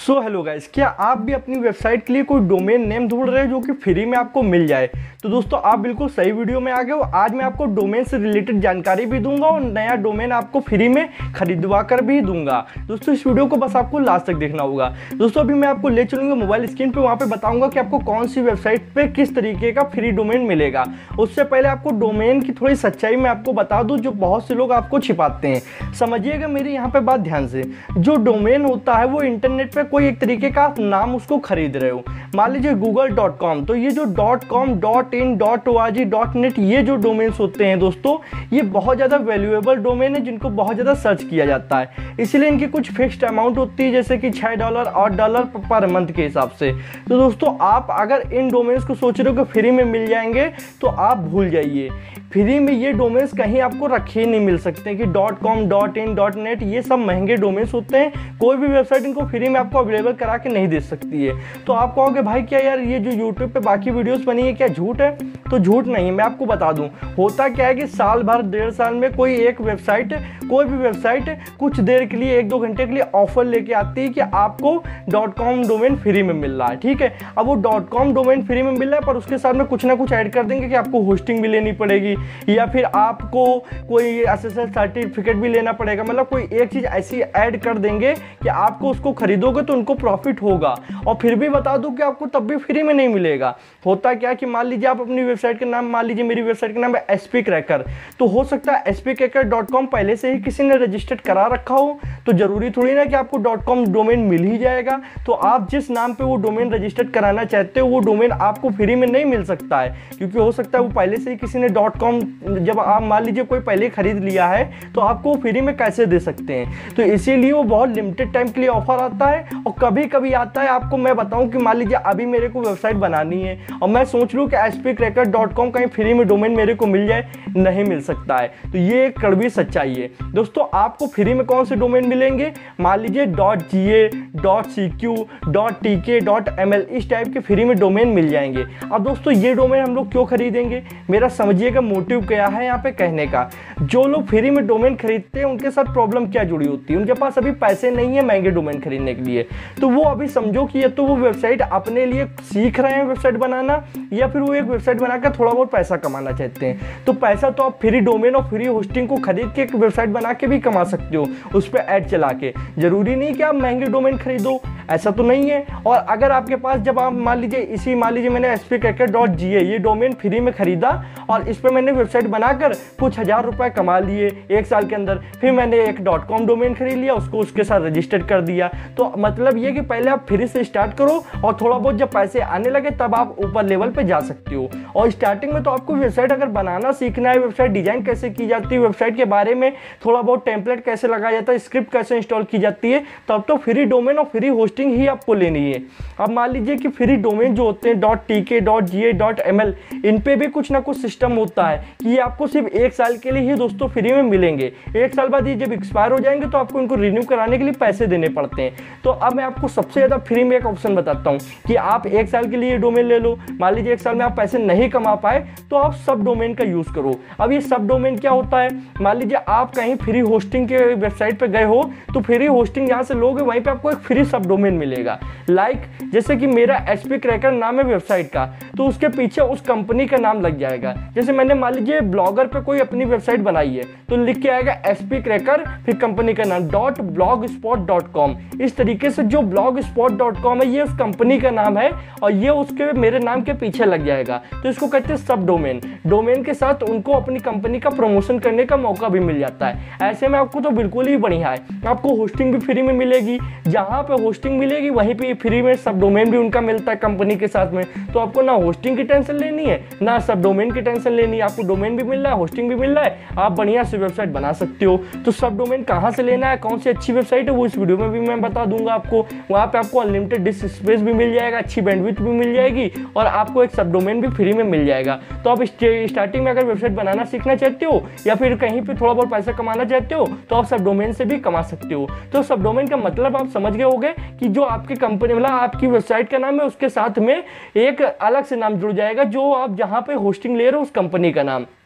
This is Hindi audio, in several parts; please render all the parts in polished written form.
सो हेलो गाइस, क्या आप भी अपनी वेबसाइट के लिए कोई डोमेन नेम ढूंढ रहे हो जो कि फ्री में आपको मिल जाए? तो दोस्तों आप बिल्कुल सही वीडियो में आ गए हो। आज मैं आपको डोमेन से रिलेटेड जानकारी भी दूंगा और नया डोमेन आपको फ्री में खरीदवा कर भी दूंगा। दोस्तों इस वीडियो को बस आपको लास्ट तक देखना होगा। दोस्तों अभी मैं आपको ले चलूंगा मोबाइल स्क्रीन पे, वहाँ पे बताऊंगा कि आपको कौन सी वेबसाइट पे किस तरीके का फ्री डोमेन मिलेगा। उससे पहले आपको डोमेन की थोड़ी सच्चाई मैं आपको बता दूँ, जो बहुत से लोग आपको छिपाते हैं। समझिएगा मेरी यहाँ पे बात ध्यान से। जो डोमेन होता है वो इंटरनेट पे कोई एक तरीके का आप नाम उसको खरीद रहे हो। मान लीजिए google.com, तो ये जो .com, .in, .org, .net ये जो डोमेन्स होते हैं दोस्तों, ये बहुत ज़्यादा वैल्यूएबल डोमेन है जिनको बहुत ज़्यादा सर्च किया जाता है। इसीलिए इनकी कुछ फिक्स्ड अमाउंट होती है, जैसे कि $6 $8 पर मंथ के हिसाब से। तो दोस्तों आप अगर इन डोमेन्स को सोच रहे हो कि फ्री में मिल जाएंगे तो आप भूल जाइए। फ्री में ये डोमेन्स कहीं आपको रखे नहीं मिल सकते कि .com, .in, .net ये सब महंगे डोमेन्स होते हैं। कोई भी वेबसाइट इनको फ्री में आपको अवेलेबल करा के नहीं दे सकती है। तो आप कहोगे भाई क्या यार ये जो यूट्यूब पे बाकी वीडियोस बनी है क्या झूठ है? तो झूठ नहीं है, मैं आपको बता दूं। होता क्या है कि साल भर 1.5 साल में कोई एक वेबसाइट, कोई भी वेबसाइट कुछ देर के लिए 1-2 घंटे के लिए ऑफर लेके आती है कि आपको .com डोमेन फ्री में मिल रहा है। ठीक है, अब वो .com डोमेन फ्री में मिल रहा है, पर उसके साथ में कुछ ना कुछ ऐड कर देंगे कि आपको होस्टिंग भी लेनी पड़ेगी या फिर आपको कोई एसएसएल सर्टिफिकेट भी लेना पड़ेगा। मतलब कोई एक चीज़ ऐसी ऐड कर देंगे कि आपको उसको खरीदोगे तो उनको प्रॉफिट होगा। और फिर भी बता दूं कि आपको तब भी फ्री में नहीं मिलेगा। होता क्या कि मान लीजिए आप अपनी वेबसाइट का नाम, मान लीजिए मेरी वेबसाइट का नाम है spcracker, तो हो सकता है spcracker.com पहले से ही किसी ने रजिस्टर्ड करा रखा हो, तो जरूरी थोड़ी ना कि आपको .com डोमेन मिल ही जाएगा। तो आप जिस नाम पे वो डोमेन रजिस्टर्ड कराना चाहते हो वो डोमेन आपको फ्री में नहीं मिल सकता है, क्योंकि हो सकता है वो पहले से ही किसी ने .com, जब आप मान लीजिए कोई पहले खरीद लिया है तो आपको फ्री में कैसे दे सकते हैं। तो इसीलिए वो बहुत लिमिटेड टाइम के लिए ऑफर आता है। और कभी कभी आता है, आपको मैं बताऊं कि मान लीजिए अभी मेरे को वेबसाइट बनानी है और मैं सोच लूं कि spcracker.com कहीं फ्री में डोमेन मेरे को मिल जाए, नहीं मिल सकता है। तो ये एक कड़वी सच्चाई है। दोस्तों आपको फ्री में कौन से डोमेन मिलेंगे? मान लीजिए .ga, .cq, .tk, .ml इस टाइप के फ्री में डोमेन मिल जाएंगे। अब दोस्तों ये डोमेन हम लोग क्यों खरीदेंगे? मेरा समझिएगा मोटिव क्या है यहाँ पे कहने का। जो लोग फ्री में डोमेन खरीदते हैं उनके साथ प्रॉब्लम क्या जुड़ी होती है? उनके पास अभी पैसे नहीं है महंगे डोमेन खरीदने के लिए। तो वो अभी समझो कि ये तो वो वेबसाइट अपने लिए सीख रहे हैं वेबसाइट बनाना, या फिर वो एक वेबसाइट बनाकर थोड़ा बहुत पैसा कमाना चाहते हैं। तो पैसा तो आप फ्री डोमेन और फ्री होस्टिंग को खरीद के एक वेबसाइट बना के भी कमा सकते हो, उस पर ऐड चला के। जरूरी नहीं कि आप महंगे डोमेन खरीदो, ऐसा तो नहीं है। और अगर आपके पास, जब आप मान लीजिए मैंने spcracker.ga ये डोमेन फ्री में खरीदा और इस पर मैंने वेबसाइट बनाकर कुछ हजार रुपए कमा लिए 1 साल के अंदर, फिर मैंने एक .com डोमेन खरीद लिया, उसको उसके साथ रजिस्टर्ड कर दिया। तो मतलब ये कि पहले आप फ्री से स्टार्ट करो और थोड़ा बहुत जब पैसे आने लगे तब आप ऊपर लेवल पे जा सकते हो। और स्टार्टिंग में तो आपको वेबसाइट अगर बनाना सीखना है, वेबसाइट डिजाइन कैसे की जाती है, वेबसाइट के बारे में थोड़ा बहुत टेम्पलेट कैसे लगाया जाता है, स्क्रिप्ट कैसे इंस्टॉल की जाती है, तब तो फ्री डोमेन और फ्री होस्टिंग ही आपको लेनी है। अब मान लीजिए कि फ्री डोमेन जो होते हैं .tk, .ga, .ml इन पे भी कुछ ना कुछ सिस्टम होता है कि ये आपको सिर्फ 1 साल के लिए ही दोस्तों फ्री में मिलेंगे। 1 साल बाद ये जब एक्सपायर हो जाएंगे तो आपको इनको रिन्यू कराने के लिए पैसे देने पड़ते हैं। तो अब मैं आपको सबसे ज़्यादा फ्री में एक ऑप्शन बताता हूँ कि आप 1 साल के लिए डोमेन ले लो। मान लीजिए 1 साल में आप पैसे नहीं कमा पाए तो आप सब डोमेन का यूज़ करो। अब ये सब डोमेन क्या होता है? मान लीजिए आप कहीं फ्री होस्टिंग के वेबसाइट पर गए हो, तो फ्री होस्टिंग जहाँ से लोगे वहीं पर आपको एक फ्री सब डोमेन मिलेगा। लाइक जैसे कि मेरा spcracker नाम है वेबसाइट का, तो उसके पीछे उस कंपनी का नाम लग जाएगा। जैसे मैंने मान लीजिए ब्लॉगर पे कोई अपनी वेबसाइट बनाई है तो लिख के आएगा spcracker फिर कंपनी का नाम .blogspot.com। इस तरीके से जो blogspot.com है ये उस कंपनी का नाम है और ये उसके मेरे नाम के पीछे लग जाएगा। तो इसको कहते हैं सब डोमेन। डोमेन के साथ उनको अपनी कंपनी का प्रमोशन करने का मौका भी मिल जाता है। ऐसे में आपको तो बिल्कुल ही बढ़िया है। आपको होस्टिंग भी फ्री में मिलेगी, जहाँ पे होस्टिंग मिलेगी वहीं पे फ्री में सब डोमेन भी उनका मिलता है कंपनी के साथ में। तो आपको ना होस्टिंग की टेंशन लेनी है ना सब डोमेन की टेंशन लेनी है। आपको डोमेन भी मिल रहा है, होस्टिंग भी मिल रहा है, आप बढ़िया से वेबसाइट बना सकते हो। तो सब डोमेन कहाँ से लेना है, कौन सी अच्छी वेबसाइट है, वो इस वीडियो में भी मैं बता दूंगा आपको। वहाँ पे आपको अनलिमिटेड डिस्क स्पेस भी मिल जाएगा, अच्छी बैंडविड्थ भी मिल जाएगी और आपको एक सब डोमेन भी फ्री में मिल जाएगा। तो आप स्टार्टिंग में अगर वेबसाइट बनाना सीखना चाहते हो या फिर कहीं पे थोड़ा बहुत पैसा कमाना चाहते हो तो आप सब डोमेन से भी कमा सकते हो। तो सब डोमेन का मतलब आप समझ गए होंगे कि जो आपकी कंपनी, मतलब आपकी वेबसाइट का नाम है उसके साथ में एक अलग से नाम जुड़ जाएगा, जो आप जहाँ पे होस्टिंग ले रहे हो उस कंपनी का नाम।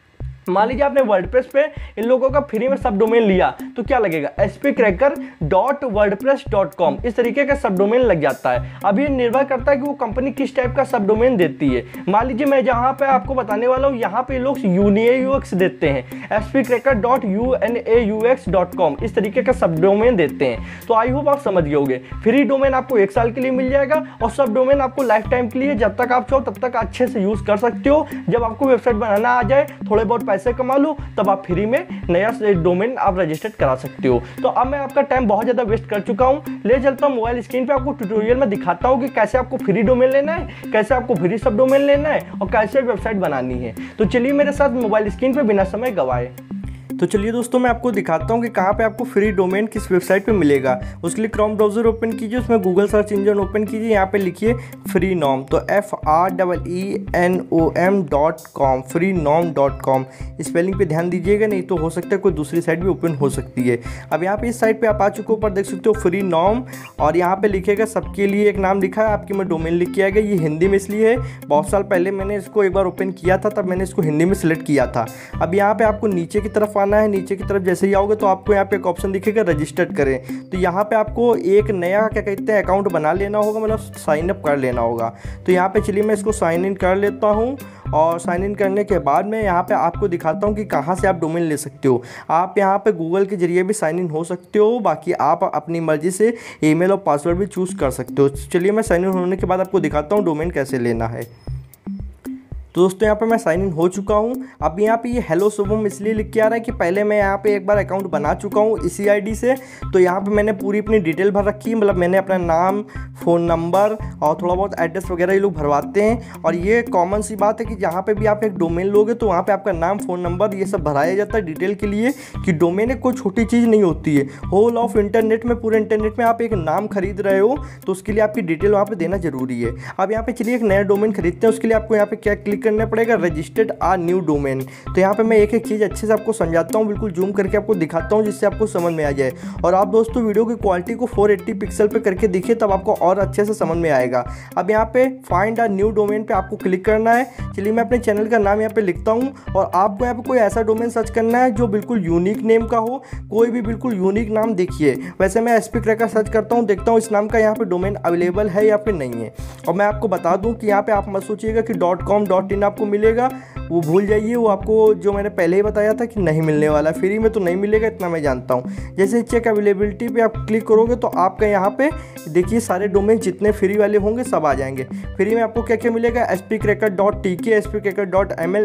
मान लीजिए आपने वर्डप्रेस पे इन लोगों का फ्री में सब डोमेन लिया तो क्या लगेगा spcracker.wordpress.com, इस तरीके का सब डोमेन लग जाता है। अब ये निर्भर करता है कि वो कंपनी किस टाइप का सब डोमेन देती है। मान लीजिए मैं जहां पे आपको बताने वाला हूं, यहाँ पे लोग UNAUX देते हैं, spcracker.unaux.com, इस तरीके का सब डोमेन देते हैं। तो आई होप आप समझ गए होंगे। फ्री डोमेन आपको 1 साल के लिए मिल जाएगा और सब डोमेन आपको लाइफ टाइम के लिए, जब तक आप चाहो तब तक अच्छे से यूज कर सकते हो। जब आपको वेबसाइट बनाना आ जाए, थोड़े बहुत पैसे कमा लो, तब आप फ्री में नया डोमेन आप रजिस्टर करा सकते हो। तो अब मैं आपका टाइम बहुत ज़्यादा वेस्ट कर चुका हूँ, ले चलता हूँ मोबाइल स्क्रीन पे, आपको ट्यूटोरियल में दिखाता हूँ कि कैसे आपको फ्री डोमेन लेना है, कैसे आपको फ्री सब डोमेन लेना है और कैसे वेबसाइट बनानी है। तो चलिए मेरे साथ मोबाइल स्क्रीन पे बिना समय गवाए। तो चलिए दोस्तों मैं आपको दिखाता हूँ कि कहाँ पे आपको फ्री डोमेन किस वेबसाइट पे मिलेगा। उसके लिए क्रोम ब्राउज़र ओपन कीजिए, उसमें गूगल सर्च इंजन ओपन कीजिए, यहाँ पे लिखिए फ्रीनॉम, तो FREENOM.com, freenom.com। स्पेलिंग पे ध्यान दीजिएगा, नहीं तो हो सकता है कोई दूसरी साइट भी ओपन हो सकती है। अब यहाँ पे इस साइट पे आप आ चुके हो, ऊपर देख सकते हो फ्रीनॉम, और यहाँ पे लिखेगा सबके लिए एक नाम लिखा है, आपकी मैं डोमेन लिख के आएगा। ये हिंदी में इसलिए है, बहुत साल पहले मैंने इसको एक बार ओपन किया था, तब मैंने इसको हिंदी में सिलेक्ट किया था। अब यहाँ पे आपको नीचे की तरफ है, नीचे की तरफ जैसे ही आओगे तो आपको यहाँ पे एक ऑप्शन दिखेगा रजिस्टर करें। तो यहाँ पे आपको एक नया क्या कहते हैं अकाउंट बना लेना होगा, मतलब साइन अप कर लेना होगा। तो यहाँ पे चलिए मैं इसको साइन इन कर लेता हूँ, और साइन इन करने के बाद मैं यहाँ पे आपको दिखाता हूँ कि कहाँ से आप डोमेन ले सकते हो। आप यहाँ पे गूगल के जरिए भी साइन इन हो सकते हो, बाकी आप अपनी मर्जी से ईमेल और पासवर्ड भी चूज़ कर सकते हो। चलिए मैं साइन इन होने के बाद आपको दिखाता हूँ डोमेन कैसे लेना है। तो दोस्तों यहाँ पे मैं साइन इन हो चुका हूँ। अब यहाँ पे ये हेलो शुभम इसलिए लिख के आ रहा है कि पहले मैं यहाँ पे एक बार अकाउंट बना चुका हूँ इसी आईडी से। तो यहाँ पे मैंने पूरी अपनी डिटेल भर रखी है, मतलब मैंने अपना नाम, फ़ोन नंबर और थोड़ा बहुत एड्रेस वगैरह ये लोग भरवाते हैं। और ये कॉमन सी बात है कि जहाँ पे भी आप एक डोमेन लोगे तो वहाँ पे आपका नाम, फ़ोन नंबर ये सब भराया जाता है डिटेल के लिए, कि डोमेन एक कोई छोटी चीज़ नहीं होती है। होल ऑफ इंटरनेट में, पूरे इंटरनेट में आप एक नाम खरीद रहे हो तो उसके लिए आपकी डिटेल वहाँ पर देना जरूरी है। अब यहाँ पे चलिए एक नया डोमेन खरीदते हैं, उसके लिए आपको यहाँ पे क्या क्लिक करना पड़ेगा, रजिस्टर्ड आ न्यू डोमेन। तो यहाँ पे मैं एक एक चीज़ अच्छे से आपको समझाता हूँ, बिल्कुल जूम करके आपको दिखाता हूँ जिससे आपको समझ में आ जाए। और आप दोस्तों वीडियो की क्वालिटी को 480 पिक्सल पे करके देखिए, तब आपको और अच्छे से समझ में आएगा। अब यहाँ पे फाइंड अ न्यू डोमेन पे आपको क्लिक करना है। चलिए मैं अपने चैनल का नाम यहाँ पे लिखता हूँ, और आपको यहाँ पे कोई ऐसा डोमेन सर्च करना है जो बिल्कुल यूनिक नेम का हो, कोई भी बिल्कुल यूनिक नाम देखिए। वैसे मैं spcracker सर्च करता हूँ, देखता हूँ इस नाम का यहाँ पे डोमेन अवेलेबल है या फिर नहीं है। और मैं आपको बता दूँ कि यहाँ पे आप मत सोचिएगा कि .com .in आपको मिलेगा, वो भूल जाइए। वो आपको जो मैंने पहले ही बताया था कि नहीं मिलने वाला, फ्री में तो नहीं मिलेगा, इतना मैं जानता हूँ। जैसे चेक अवेलेबिलिटी पे आप क्लिक करोगे तो आपका यहाँ पे देखिए सारे डोमेन जितने फ्री वाले होंगे सब आ जाएंगे। फ्री में आपको क्या क्या मिलेगा, spcracker.tk, spcracker.ml,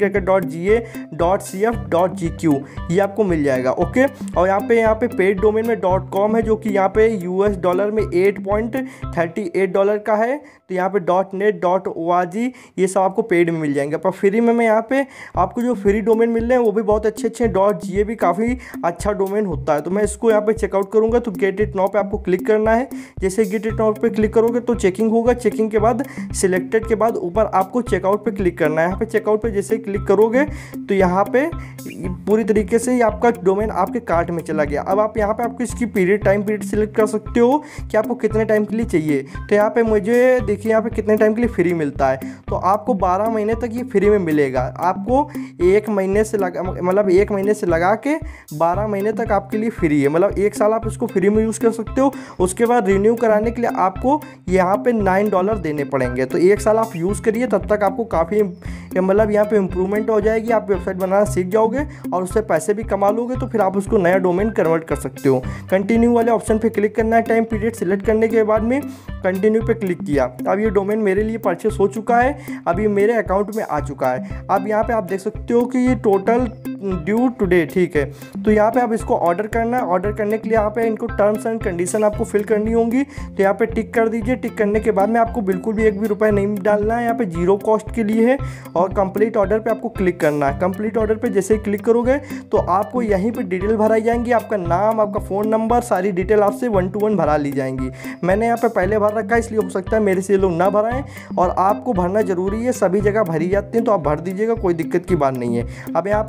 spcracker.ga.cf.gq, ये आपको मिल जाएगा। ओके, और यहाँ पे पेड डोमेन में .com है, जो कि यहाँ पे US डॉलर में $8.38 का है। तो यहाँ पे .net .org ये सब आपको पेड में मिल जाएंगे। पर फ्री में मैं यहाँ पे आपको जो फ्री डोमेन मिल रहे हैं वो भी बहुत अच्छे अच्छे हैं। .ga भी काफ़ी अच्छा डोमेन होता है। तो मैं इसको यहाँ पे चेकआउट करूँगा, तो गेट इट नाउ पे आपको क्लिक करना है। जैसे गेट इट नाउ पे क्लिक करोगे तो चेकिंग होगा, चेकिंग के बाद सिलेक्टेड के बाद ऊपर आपको चेकआउट पे क्लिक करना है। यहाँ पे चेकआउट पे जैसे क्लिक करोगे तो यहाँ पे पूरी तरीके से आपका डोमेन आपके कार्ट में चला गया। अब आप यहाँ पे आपको इसकी टाइम पीरियड सिलेक्ट कर सकते हो कि आपको कितने टाइम के लिए चाहिए। तो यहाँ पे मुझे देखिए यहाँ पे कितने टाइम के लिए फ्री मिलता है, तो आपको 12 महीने तक ये फ्री में मिलेगा। आपको 1 महीने से मतलब 1 महीने से लगा के 12 महीने तक आपके लिए फ्री है, मतलब 1 साल आप इसको फ्री में यूज़ कर सकते हो। उसके बाद रिन्यू कराने के लिए आपको यहाँ पे $9 देने पड़ेंगे। तो 1 साल आप यूज़ करिए, तब तक आपको काफ़ी मतलब यहाँ पे इम्प्रूवमेंट हो जाएगी। आप वेबसाइट बनाना सीख जाओगे और उससे पैसे भी कमा लोगे, तो फिर आप उसको नया डोमेन कन्वर्ट कर सकते हो। कंटिन्यू वाले ऑप्शन पे क्लिक करना है। टाइम पीरियड सिलेक्ट करने के बाद में कंटिन्यू पे क्लिक किया। अब ये डोमेन मेरे लिए परचेस हो चुका है, अभी मेरे अकाउंट में आ चुका है। अब यहाँ पे आप देख सकते हो कि ये टोटल ड्यू टुडे, ठीक है। तो यहाँ पे आप इसको ऑर्डर करना है। ऑर्डर करने के लिए यहाँ पे इनको टर्म्स एंड कंडीशन आपको फिल करनी होंगी। तो यहाँ पे टिक कर दीजिए। टिक करने के बाद में आपको बिल्कुल भी 1 भी रुपये नहीं डालना है, यहाँ पे 0 कॉस्ट के लिए है। और कंप्लीट ऑर्डर पे आपको क्लिक करना है। कंप्लीट ऑर्डर पे जैसे ही क्लिक करोगे तो आपको यहीं पे डिटेल भराई जाएंगी। आपका नाम, आपका फ़ोन नंबर, सारी डिटेल आपसे 1 to 1 भरा ली जाएंगी। मैंने यहाँ पे पहले भर रखा है, इसलिए हो सकता है मेरे से लोग ना भराएं, और आपको भरना जरूरी है। सभी जगह भरी जाती हैं, तो आप भर दीजिएगा, कोई दिक्कत की बात नहीं है। अब यहाँ पे ऑर्डर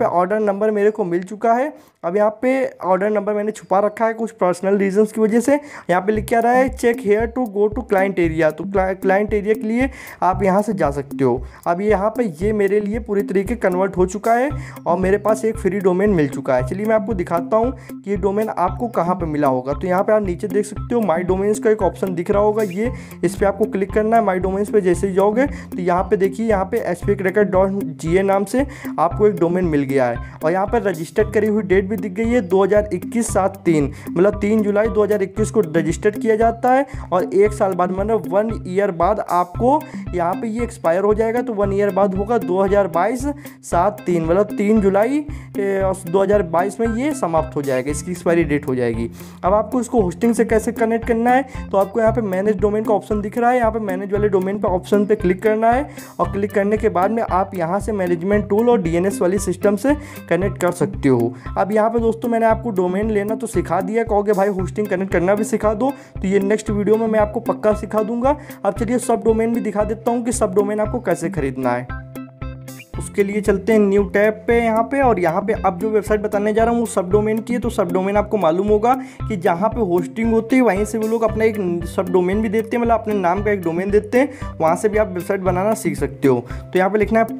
नंबर मेरे को मिल चुका है। अब यहाँ पे ऑर्डर नंबर मैंने छुपा रखा है कुछ पर्सनल रीजंस की वजह से। यहाँ पे लिख के आ रहा है check here to go to client area, तो क्लाइंट एरिया के लिए आप यहाँ से जा सकते हो। अब यहाँ पे ये मेरे लिए पूरी तरीके कन्वर्ट हो चुका है और मेरे पास एक फ्री डोमेन मिल चुका है। चलिए मैं आपको दिखाता हूँ कि ये डोमेन आपको कहाँ पे मिला होगा। तो यहाँ पे आप नीचे देख सकते हो माई डोमेन्स का एक ऑप्शन दिख रहा होगा, ये इस पर आपको क्लिक करना है। माई डोमेन्स पे जैसे ही जाओगे तो यहाँ पे देखिए यहाँ पे spcracker.ga नाम से आपको एक डोमेन मिल गया है और यहाँ पर रजिस्टर्ड करी हुई डेट भी दिख गई है 2021 7/3, मतलब 3 जुलाई 2021 को रजिस्टर्ड किया जाता है और 1 साल बाद मतलब 1 ईयर बाद आपको यहाँ पे ये एक्सपायर हो जाएगा। तो 1 ईयर बाद होगा 2022 7/3, मतलब 3 जुलाई 2022 में ये समाप्त हो जाएगा, इसकी एक्सपायरी डेट हो जाएगी। अब आपको इसको होस्टिंग से कैसे कनेक्ट करना है, तो आपको यहाँ पे मैनेज डोमेन का ऑप्शन दिख रहा है, यहाँ पे मैनेज वाले डोमेन पे ऑप्शन पे क्लिक करना है और क्लिक करने के बाद में आप यहाँ से मैनेजमेंट टूल और DNS वाली सिस्टम से कनेक्ट कर सकते हो। अब यहाँ पे दोस्तों मैंने आपको डोमेन लेना तो सिखा दिया, कहोगे भाई होस्टिंग कनेक्ट करना भी सिखा दो, तो ये नेक्स्ट वीडियो में मैं आपको पक्का सिखा दूंगा। अब चलिए सब डोमेन भी दिखा देता हूँ कि सब डोमेन आपको कैसे खरीदना है। उसके लिए चलते हैं न्यू टैब पे यहाँ पे, और यहाँ पे अब जो वेबसाइट बताने जा रहा हूँ वो सब डोमेन की है। तो सब डोमेन आपको मालूम होगा कि जहाँ पे होस्टिंग होती है वहीं से वो लोग अपना एक सब डोमेन भी देते हैं, मतलब अपने नाम का एक डोमेन देते हैं, वहाँ से भी आप वेबसाइट बनाना सीख सकते हो। तो यहाँ पे लिखना है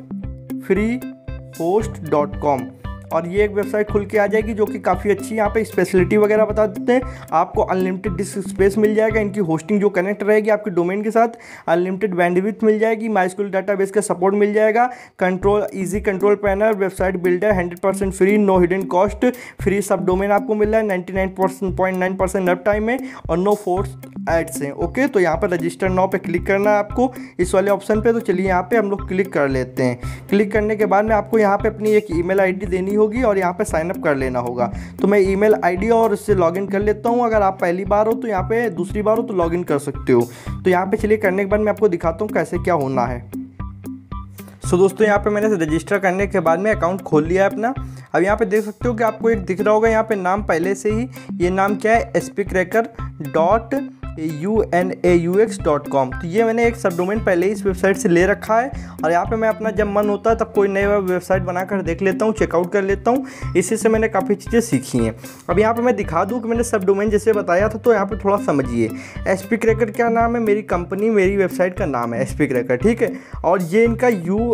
profreehost.com और ये एक वेबसाइट खुल के आ जाएगी जो कि काफ़ी अच्छी, यहाँ पे स्पेशलिटी वगैरह बता देते हैं। आपको अनलिमिटेड डिस्क स्पेस मिल जाएगा, इनकी होस्टिंग जो कनेक्ट रहेगी आपके डोमेन के साथ, अनलिमिटेड बैंडविड्थ मिल जाएगी, माइस्क्यूएल डाटाबेस का सपोर्ट मिल जाएगा, control easy control panel, website builder 100% free, no hidden cost, free sub domain आपको मिल रहा है 99.9% अप टाइम में और नो फोर्स एड्स हैं। ओके, तो यहाँ पर रजिस्टर नाउ पे क्लिक करना है आपको इस वाले ऑप्शन पे। तो चलिए यहाँ पे हम लोग क्लिक कर लेते हैं। क्लिक करने के बाद में आपको यहाँ पे अपनी एक ईमेल आईडी देनी होगी और यहाँ पे साइन अप कर लेना होगा। तो मैं ईमेल आईडी और इससे लॉगिन कर लेता हूँ। अगर आप पहली बार हो तो यहाँ पे, दूसरी बार हो तो लॉगिन कर सकते हो। तो यहाँ पे चलिए करने के बाद मैं आपको दिखाता हूँ कैसे क्या होना है। सो दोस्तों यहाँ पे मैंने रजिस्टर करने के बाद में अकाउंट खोल लिया है अपना। अब यहाँ पे देख सकते हो कि आपको एक दिख रहा होगा यहाँ पे नाम पहले से ही, ये नाम क्या है spcracker.unaux.com। तो ये मैंने एक सब डोमेन पहले ही इस वेबसाइट से ले रखा है और यहाँ पे मैं अपना जब मन होता है तब कोई नई वेबसाइट बनाकर देख लेता हूँ, चेकआउट कर लेता हूँ। इसी से मैंने काफ़ी चीज़ें सीखी हैं। अब यहाँ पे मैं दिखा दूँ कि मैंने सब डोमेन जैसे बताया था, तो यहाँ पे थोड़ा समझिए। spcracker क्या नाम है, मेरी कंपनी, मेरी वेबसाइट का नाम है spcracker, ठीक है। और ये इनका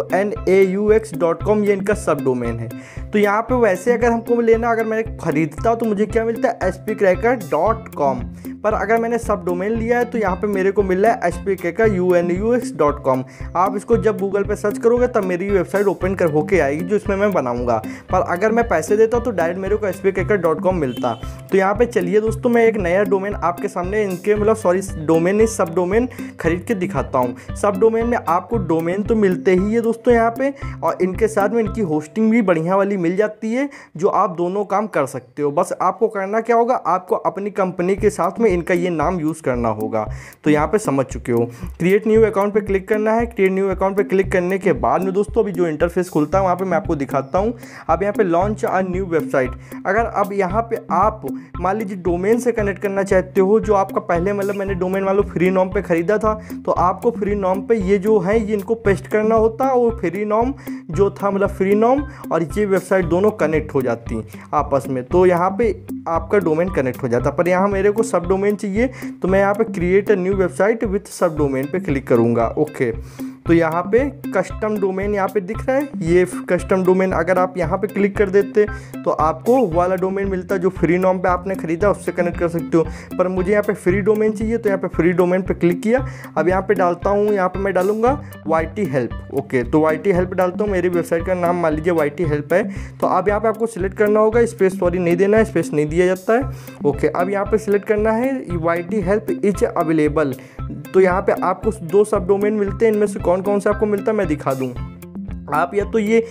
unaux.com ये इनका सब डोमेन है। तो यहाँ पे वैसे अगर हमको लेना, अगर मैं खरीदता तो मुझे क्या मिलता है spcracker.com, पर अगर मैंने सब डोमेन लिया है तो यहाँ पे मेरे को मिल रहा है spcracker.unaux.com। आप इसको जब गूगल पे सर्च करोगे तब मेरी वेबसाइट ओपन कर होके आएगी जो इसमें मैं बनाऊंगा, पर अगर मैं पैसे देता तो डायरेक्ट मेरे को spcracker.com मिलता। तो यहाँ पे चलिए दोस्तों मैं एक नया डोमेन आपके सामने, इनके मतलब सॉरी डोमेन नहीं सब डोमेन खरीद के दिखाता हूँ। सब डोमेन में आपको डोमेन तो मिलते ही है दोस्तों यहाँ पे, और इनके साथ में इनकी होस्टिंग भी बढ़िया वाली मिल जाती है, जो आप दोनों काम कर सकते हो। बस आपको करना क्या होगा, आपको अपनी कंपनी के साथ में इनका ये नाम यूज़ करना होगा। तो यहाँ पे समझ चुके हो, क्रिएट न्यू अकाउंट पे क्लिक करना है। क्रिएट न्यू अकाउंट पे क्लिक करने के बाद में दोस्तों अभी जो इंटरफेस खुलता है वहाँ पे मैं आपको दिखाता हूँ। अब यहाँ पे लॉन्च अ न्यू वेबसाइट, अगर अब यहाँ पे आप मान लीजिए डोमेन से कनेक्ट करना चाहते हो, जो आपका पहले मतलब मैंने डोमेन मान लो फ्री नॉम पे खरीदा था, तो आपको फ्री नॉम पे ये जो है ये इनको पेस्ट करना होता है, और फ्री नॉम जो था मतलब फ्री नॉम और ये वेबसाइट दोनों कनेक्ट हो जाती आपस में, तो यहाँ पे आपका डोमेन कनेक्ट हो जाता। पर यहाँ मेरे को सब डोमेन चाहिए, तो मैं यहाँ पे create a new website with sub domain पे क्लिक करूँगा। ओके, तो यहाँ पे कस्टम डोमेन यहाँ पे दिख रहा है, ये कस्टम डोमेन अगर आप यहाँ पे क्लिक कर देते तो आपको वाला डोमेन मिलता जो फ्री नॉम पे आपने खरीदा, उससे कनेक्ट कर सकते हो। पर मुझे यहाँ पे फ्री डोमेन चाहिए, तो यहाँ पे फ्री डोमेन पे क्लिक किया। अब यहाँ पे डालता हूँ, यहाँ पे मैं डालूंगा YT हेल्प। ओके, तो YT हेल्प डालता हूँ, मेरी वेबसाइट का नाम मान लीजिए YT हेल्प है। तो अब यहाँ पे आपको सिलेक्ट करना होगा, स्पेस सॉरी नहीं देना है, स्पेस नहीं दिया जाता है। ओके, अब यहाँ पे सिलेक्ट करना है YT हेल्प इज अवेलेबल। तो यहाँ पे आपको 2 सब डोमेन मिलते हैं, इनमें से कौन कौन सा आपको मिलता है मैं दिखा दूँ। आप या तो ये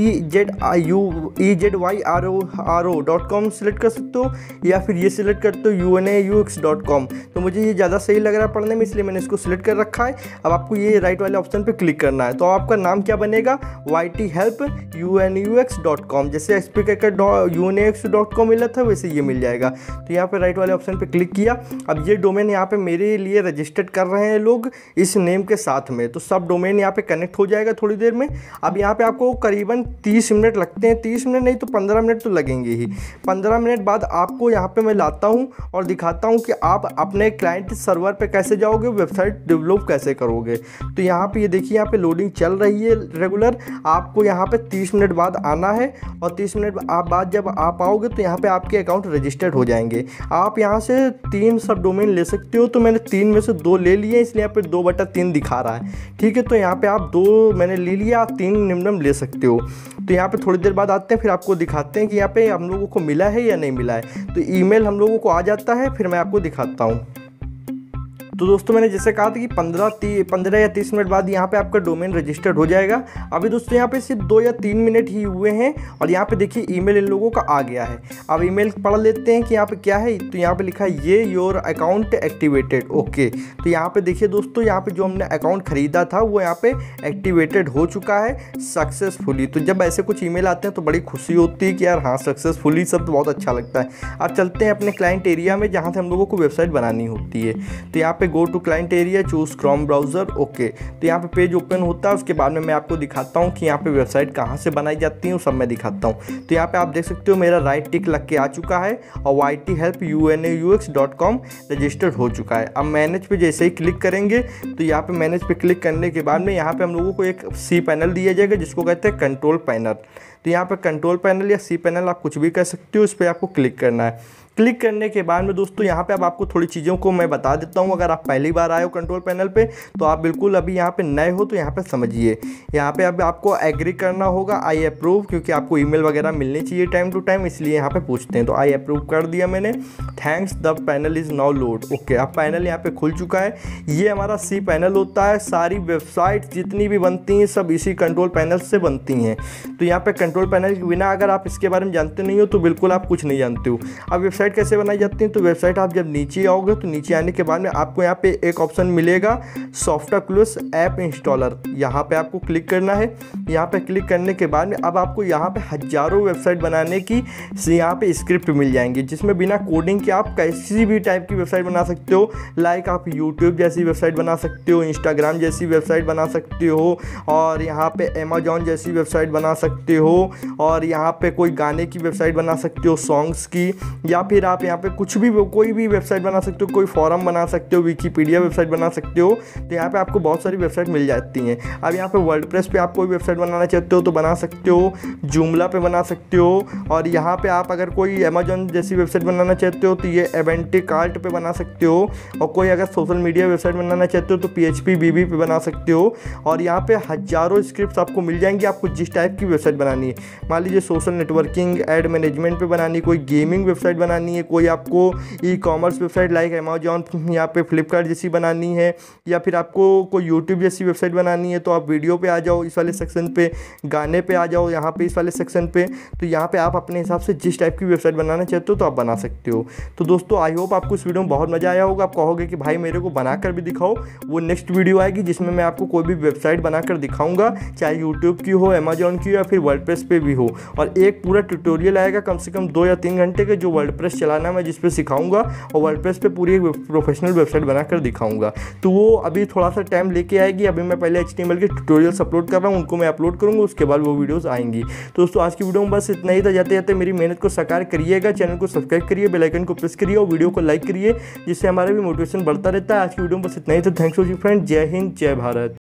EZYRO.com सिलेक्ट कर सकते हो, या फिर ये सिलेक्ट करते हो UNAUX.com। तो मुझे ये ज़्यादा सही लग रहा है पढ़ने में, इसलिए मैंने इसको सिलेक्ट कर रखा है। अब आपको ये राइट वाले ऑप्शन पे क्लिक करना है। तो आपका नाम क्या बनेगा, YT हेल्प UNAUX.com। जैसे spcracker.unaux.com मिला था वैसे ये मिल जाएगा। तो यहाँ पे राइट वाले ऑप्शन पे क्लिक किया। अब ये डोमेन यहाँ पे मेरे लिए रजिस्टर्ड कर रहे हैं लोग इस नेम के साथ में, तो सब डोमेन यहाँ पे कनेक्ट हो जाएगा थोड़ी देर में। अब यहाँ पे आपको करीबन 30 मिनट लगते हैं, 30 मिनट नहीं तो 15 मिनट तो लगेंगे ही। 15 मिनट बाद आपको यहाँ पे मैं लाता हूँ और दिखाता हूँ कि आप अपने क्लाइंट सर्वर पे कैसे जाओगे, वेबसाइट डेवलप कैसे करोगे। तो यहाँ पे ये देखिए, यहाँ पे लोडिंग चल रही है रेगुलर। आपको यहाँ पे 30 मिनट बाद आना है और 30 मिनट बाद जब आप आओगे तो यहाँ पे आपके अकाउंट रजिस्टर्ड हो जाएंगे। आप यहाँ से 3 सब डोमेन ले सकते हो, तो मैंने 3 में से 2 ले लिए, इसलिए यहाँ पे 2/3 दिखा रहा है। ठीक है, तो यहाँ पे आप 2 मैंने ले लिया, आप 3 निम्नम ले सकते हो। तो यहाँ पे थोड़ी देर बाद आते हैं, फिर आपको दिखाते हैं कि यहाँ पे हम लोगों को मिला है या नहीं मिला है। तो ईमेल हम लोगों को आ जाता है, फिर मैं आपको दिखाता हूँ। तो दोस्तों मैंने जैसे कहा था कि 15 या 30 मिनट बाद यहाँ पे आपका डोमेन रजिस्टर्ड हो जाएगा। अभी दोस्तों यहाँ पे सिर्फ 2 या 3 मिनट ही हुए हैं और यहाँ पे देखिए ईमेल इन लोगों का आ गया है। अब ईमेल पढ़ लेते हैं कि यहाँ पे क्या है। तो यहाँ पे लिखा है ये योर अकाउंट एक्टिवेटेड। ओके, तो यहाँ पे देखिए दोस्तों, यहाँ पे जो हमने अकाउंट खरीदा था वो यहाँ पे एक्टिवेटेड हो चुका है सक्सेसफुली। तो जब ऐसे कुछ ईमेल आते हैं तो बड़ी खुशी होती है कि यार हाँ सक्सेसफुली, सब तो बहुत अच्छा लगता है। अब चलते हैं अपने क्लाइंट एरिया में जहाँ से हम लोगों को वेबसाइट बनानी होती है। तो यहाँ पे go to client area, choose Chrome browser. Okay, तो यहाँ पे पेज ओपन होता है। उसके बाद में मैं आपको दिखाता हूँ कि यहाँ पे वेबसाइट कहाँ से बनाई जाती है, सब मैं दिखाता हूँ। तो यहाँ पे आप देख सकते हो मेरा राइट टिक लग के आ चुका है और ythelp.unaux.com रजिस्टर्ड हो चुका है। अब मैनेज पे जैसे ही क्लिक करेंगे तो यहाँ पे मैनेज पे क्लिक करने के बाद में यहाँ पे हम लोगों को एक सी पैनल दिया जाएगा जिसको कहते हैं कंट्रोल पैनल। तो यहाँ पे कंट्रोल पैनल या सी पैनल आप कुछ भी कर सकते हो, इस पर आपको क्लिक करना है। क्लिक करने के बाद में दोस्तों यहाँ पे अब आपको थोड़ी चीज़ों को मैं बता देता हूँ। अगर आप पहली बार आए हो कंट्रोल पैनल पे तो आप बिल्कुल अभी यहाँ पे नए हो तो यहाँ पे समझिए। यहाँ पे अब आपको एग्री करना होगा, आई अप्रूव, क्योंकि आपको ईमेल वगैरह मिलनी चाहिए टाइम टू टाइम, इसलिए यहाँ पे पूछते हैं। तो आई अप्रूव कर दिया मैंने। Thanks, the panel is now load. Okay, अब पैनल यहाँ पे खुल चुका है। ये हमारा सी पैनल होता है। सारी वेबसाइट जितनी भी बनती हैं सब इसी कंट्रोल पैनल से बनती हैं। तो यहाँ पे कंट्रोल पैनल के बिना अगर आप इसके बारे में जानते नहीं हो तो बिल्कुल आप कुछ नहीं जानते हो। अब वेबसाइट कैसे बनाई जाती है, तो वेबसाइट आप जब नीचे आओगे तो नीचे आने के बाद में आपको यहाँ पे एक ऑप्शन मिलेगा सॉफ्टक्लूस ऐप इंस्टॉलर। यहाँ पे आपको क्लिक करना है। यहाँ पे क्लिक करने के बाद में अब आपको यहाँ पे हजारों वेबसाइट बनाने की यहाँ पे स्क्रिप्ट मिल जाएंगी, जिसमें बिना कोडिंग के आप किसी भी टाइप की वेबसाइट बना सकते हो। लाइक आप यूट्यूब जैसी वेबसाइट बना सकते हो, इंस्टाग्राम जैसी वेबसाइट बना सकते हो, और यहाँ पे अमेजॉन जैसी वेबसाइट बना सकते हो, और यहाँ पे कोई गाने की वेबसाइट बना सकते हो, सॉन्ग्स की, या फिर आप यहाँ पे कुछ भी कोई भी वेबसाइट बना सकते हो, कोई फॉरम बना सकते हो, विकीपीडिया वेबसाइट बना सकते हो। तो यहाँ पे आपको बहुत सारी वेबसाइट मिल जाती हैं। अब यहाँ पे वर्डप्रेस पे आप कोई वेबसाइट बनाना चाहते हो तो बना सकते हो, जूमला पे बना सकते हो, और यहाँ पे आप अगर कोई अमेजॉन जैसी वेबसाइट बनाना चाहते हो तो ये एवेंटी कार्ट पे बना सकते हो, और कोई अगर सोशल मीडिया वेबसाइट बनाना चाहते हो तो PHP BB पे बना सकते हो। और यहाँ पे हजारों स्क्रिप्ट्स आपको मिल जाएंगी, आपको जिस टाइप की वेबसाइट बनानी है। मान लीजिए सोशल नेटवर्किंग, एड मैनेजमेंट पे बनानी, कोई गेमिंग वेबसाइट बनानी है, कोई आपको ई-कॉमर्स वेबसाइट लाइक अमेजॉन, यहाँ पे फ्लिपकार्ट जैसी बनानी है, या फिर आपको कोई यूट्यूब जैसी वेबसाइट बनानी है तो आप वीडियो पे आ जाओ इस वाले सेक्शन पे, गाने पे आ जाओ यहाँ पे इस वाले सेक्शन पे। तो यहाँ पे आप अपने हिसाब से जिस टाइप की वेबसाइट बनाना चाहते हो तो आप बना सकते हो। तो दोस्तों आई होप आपको इस वीडियो में बहुत मज़ा आया होगा। आप कहोगे कि भाई मेरे को बनाकर भी दिखाओ। वो नेक्स्ट वीडियो आएगी जिसमें मैं आपको कोई भी वेबसाइट बनाकर दिखाऊंगा, चाहे यूट्यूब की हो, अमेजॉन की हो, या फिर वर्डप्रेस पे भी हो। और एक पूरा ट्यूटोरियल आएगा कम से कम 2 या 3 घंटे के, जो वर्डप्रेस चलाना मैं जिस पे सिखाऊंगा, और वर्डप्रेस पे पूरी एक प्रोफेशनल वेबसाइट बनाकर दिखाऊंगा। तो वो अभी थोड़ा सा टाइम लेके आएगी। अभी मैं पहले HTML के ट्यूटोरियल्स अपलोड कर रहा हूँ, उनको मैं अपलोड करूँगा, उसके बाद वो वीडियोस आएंगी। तो दोस्तों आज की वीडियो में बस इतना ही था। जाते जाते मेरी मेहनत को साकार करिएगा, चैनल को सब्सक्राइब करिए, बेल आइकन को प्रेस करिए और वीडियो को लाइक करिए, जिससे हमारा भी मोटिवेशन बढ़ता रहता है। आज की वीडियो में बस इतना ही था। Thanks for watching friend. जय हिंद, जय भारत।